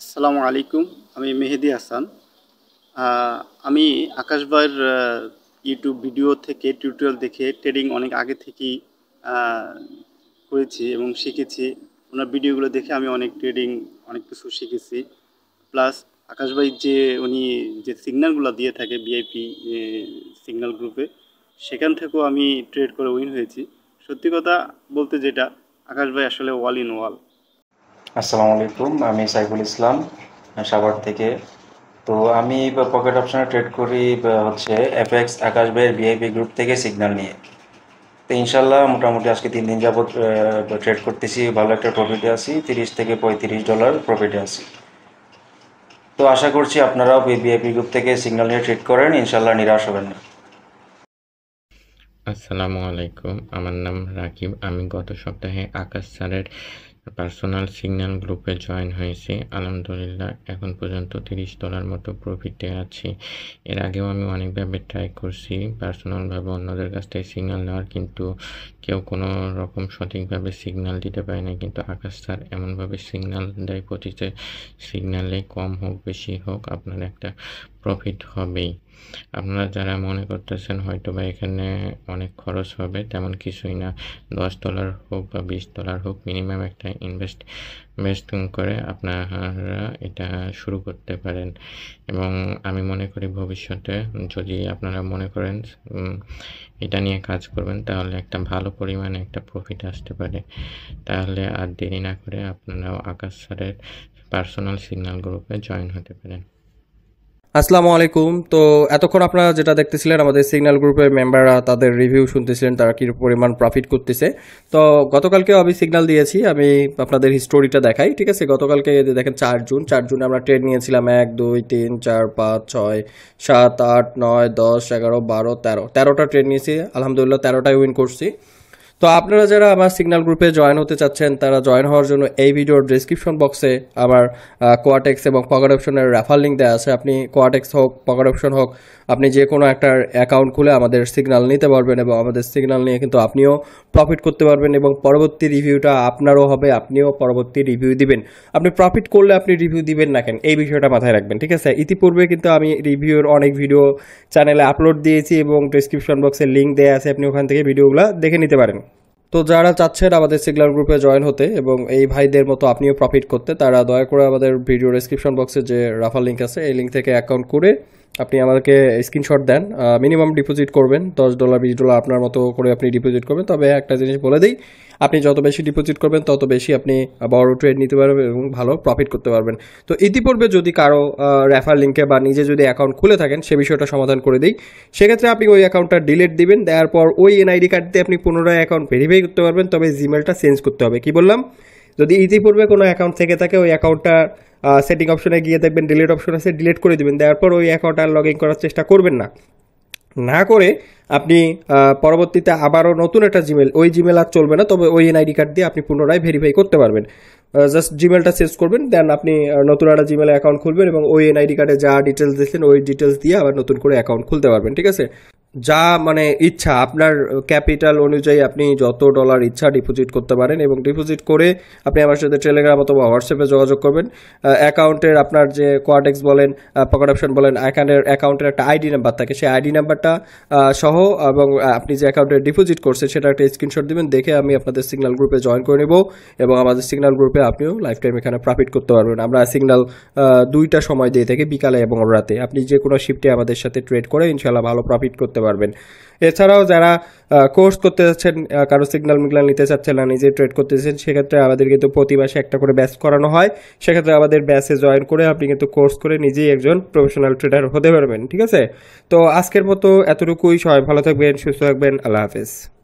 আসসালামু আলাইকুম। আমি মেহেদি হাসান। আমি আকাশ ভাইয়ের ইউটিউব ভিডিও থেকে টিউটোরিয়াল দেখে ট্রেডিং অনেক আগে থেকেই আ করেছি এবং শিখেছি। ওনার ভিডিওগুলো দেখে আমি অনেক কিছু শিখেছি। প্লাস আকাশ ভাই উনি যে সিগন্যালগুলো দিয়ে থাকে ভিআইপি সিগন্যাল গ্রুপে, সেখান থেকেও আমি ট্রেড করে উইন হয়েছি। সত্যি কথা বলতে যেটা, আকাশ ভাই আসলে অল ইন অল। আসসালামু আলাইকুম, আমি সাইফুল ইসলাম সাভার থেকে। তো আমি পকেট অপশনে ট্রেড করি হচ্ছে এফএক্স আকাশ ভাইয়ের ভিআইপি গ্রুপ থেকে সিগন্যাল নিয়ে। তো ইনশাল্লাহ মোটামুটি আজকে 3 দিন যাবত ট্রেড করতেছি, ভালো একটা প্রফিটে আছি, $30 থেকে $35 প্রফিটে আছি। তো আশা করছি আপনারাও ভিআইপি গ্রুপ থেকে সিগন্যাল নিয়ে ট্রেড করেন, ইনশাল্লাহ নিরাশ হবেন না। আসসালামু আলাইকুম, আমার নাম রাকিব। আমি গত সপ্তাহে আকাশ স্যারের পার্সোনাল সিগন্যাল গ্রুপে জয়েন হয়েছি। আলহামদুলিল্লাহ এখন পর্যন্ত $30 মতো প্রফিটে আছি। এর আগেও আমি অনেকভাবে ট্রাই করছি পার্সোনালভাবে অন্যদের কাছ থেকে সিগন্যাল নেওয়ার, কিন্তু কেউ কোনো রকম সঠিকভাবে সিগন্যাল দিতে পারে না। কিন্তু আকাশ স্যার এমনভাবে সিগন্যাল দেয়, প্রতিটা সিগন্যালে কম হোক বেশি হোক আপনার একটা প্রফিট হবেই। আপনারা যারা মনে করতেছেন হয়তো বা এখানে অনেক খরচ হবে, তেমন কিছুই না। $10 হোক বা $20 হোক, মিনিমাম একটা ইনভেস্ট করে আপনারা এটা শুরু করতে পারেন। এবং আমি মনে করি ভবিষ্যতে যদি আপনারা মনে করেন এটা নিয়ে কাজ করবেন, তাহলে একটা ভালো পরিমাণে একটা প্রফিট আসতে পারে। তাহলে আর দেরি না করে আপনারাও আকাশ স্যারের পার্সোনাল সিগন্যাল গ্রুপে জয়েন হতে পারেন। আসসালামু আলাইকুম। তো এতক্ষণ আপনারা যেটা দেখতেছিলেন আমাদের সিগন্যাল গ্রুপের মেম্বাররা তাদের রিভিউ শুনতেছিলেন, তারা কী পরিমাণ প্রফিট করতেছে। তো গতকালকেও আমি সিগন্যাল দিয়েছি, আমি আপনাদের হিস্টোরিটা দেখাই। ঠিক আছে, গতকালকে দেখেন 4 জুন আমরা ট্রেড নিয়েছিলাম 1 2 3 4 5 6 7 8 9 10 11 12 13টা ট্রেড নিয়েছি। আলহামদুলিল্লাহ 13টাই উইন করছি। তো আপনারা যারা আমার সিগন্যাল গ্রুপে জয়েন হতে চাচ্ছেন, তারা জয়েন হওয়ার জন্য এই ভিডিওর ডেসক্রিপশন বক্সে আমার কোয়াটেক্স এবং পকেট অপশনের রেফার লিঙ্ক দেওয়া আছে। আপনি কোয়াটেক্স হোক পকেট অপশন হোক, আপনি যে কোনো একটা অ্যাকাউন্ট খুলে আমাদের সিগন্যাল নিতে পারবেন এবং আমাদের সিগন্যাল নিয়ে কিন্তু আপনিও প্রফিট করতে পারবেন এবং পরবর্তী রিভিউটা আপনারও হবে, আপনিও পরবর্তী রিভিউ দিবেন। আপনি প্রফিট করলে আপনি রিভিউ দিবেন না কেন, এই বিষয়টা মাথায় রাখবেন। ঠিক আছে, ইতিপূর্বে কিন্তু আমি রিভিউর অনেক ভিডিও চ্যানেলে আপলোড দিয়েছি এবং ডেসক্রিপশন বক্সে লিঙ্ক দেওয়া আছে, আপনি ওখান থেকে ভিডিওগুলো দেখে নিতে পারেন। তো যারা চাচ্ছেন আমাদের সিগন্যাল গ্রুপে জয়েন হতে এবং এই ভাইদের মতো আপনিও প্রফিট করতে, তারা দয়া করে আমাদের ভিডিও ডেসক্রিপশন বক্সে যে রাফার লিঙ্ক আছে, এই লিঙ্ক থেকে অ্যাকাউন্ট করে আপনি আমাদেরকে স্ক্রিনশট দেন। মিনিমাম ডিপোজিট করবেন $10 $20 আপনার মতো করে আপনি ডিপোজিট করবেন। তবে একটা জিনিস বলে দিই, আপনি যত বেশি ডিপোজিট করবেন তত বেশি আপনি বড় ট্রেড নিতে পারবেন এবং ভালো প্রফিট করতে পারবেন। তো ইতিপূর্বে যদি কারো রেফার লিঙ্কে বা নিজে যদি অ্যাকাউন্ট খুলে থাকেন, সে বিষয়টা সমাধান করে দিই। সেক্ষেত্রে আপনি ওই অ্যাকাউন্টটা ডিলিট দিবেন, দেওয়ার পর ওই এনআইডি কার্ড দিয়ে আপনি পুনরায় অ্যাকাউন্ট ভেরিফাই করতে পারবেন। তবে জিমেলটা চেঞ্জ করতে হবে। কি বললাম? যদি ইতিপূর্বে কোনো অ্যাকাউন্ট থেকে থাকে, ওই অ্যাকাউন্টটা সেটিং অপশনে গিয়ে দেখবেন ডিলিট অপশন আছে, ডিলিট করে দেবেন। দেওয়ার পর ওই অ্যাকাউন্ট আর লগ ইন করার চেষ্টা করবেন না। না করে আপনি পরবর্তীতে আবারও নতুন একটা জিমেল, ওই জিমেল আর চলবে না, তবে ওই এনআইডি কার্ড দিয়ে আপনি পুনরায় ভেরিফাই করতে পারবেন। জাস্ট জিমেলটা চেঞ্জ করবেন, দেন আপনি নতুন একটা জিমেলে অ্যাকাউন্ট খুলবেন এবং ওই এনআইডি কার্ডে যা ডিটেলস দিয়েছেন ওই ডিটেলস দিয়ে আবার নতুন করে অ্যাকাউন্ট খুলতে পারবেন। ঠিক আছে, যা মানে ইচ্ছা আপনার ক্যাপিটাল অনুযায়ী আপনি যত ডলার ইচ্ছা ডিপোজিট করতে পারেন এবং ডিপোজিট করে আপনি আমার সাথে টেলিগ্রাম অথবা হোয়াটসঅ্যাপে যোগাযোগ করবেন। অ্যাকাউন্টের আপনার যে কোয়াটেক্স বলেন, পকেট অপশন বলেন, অ্যাকাউন্টের একটা আইডি নাম্বার থাকে, সেই আইডি নাম্বারটা সহ এবং আপনি যে অ্যাকাউন্টে ডিপোজিট করছেন সেটা একটা স্ক্রিনশট দিবেন, দেখে আমি আপনাদের সিগন্যাল গ্রুপে জয়েন করে নেব এবং আমাদের সিগন্যাল গ্রুপে আপনিও লাইফ টাইম এখানে প্রফিট করতে পারবেন। আমরা সিগন্যাল 2টা সময় দিয়ে থাকি, বিকালে এবং রাতে। আপনি যে কোনো শিফটে আমাদের সাথে ট্রেড করে ইনশাল্লাহ ভালো প্রফিট করতে পারবেন। এছাড়াও যারা কোর্স করতে যাচ্ছেন, কারো সিগন্যাল মিগন্যাল নিতে চাচ্ছেন না, নিজে ট্রেড করতে চাচ্ছেন, সেক্ষেত্রে আমাদের কিন্তু প্রতি মাসে একটা করে ব্যাচ করানো হয়। সেক্ষেত্রে আমাদের ব্যাচে জয়েন করে আপনি কিন্তু কোর্স করে নিজেই একজন প্রফেশনাল ট্রেডার হতে পারবেন। ঠিক আছে, তো আজকের মতো এতটুকুই। সবাই ভালো থাকবেন, সুস্থ থাকবেন। আল্লাহ হাফেজ।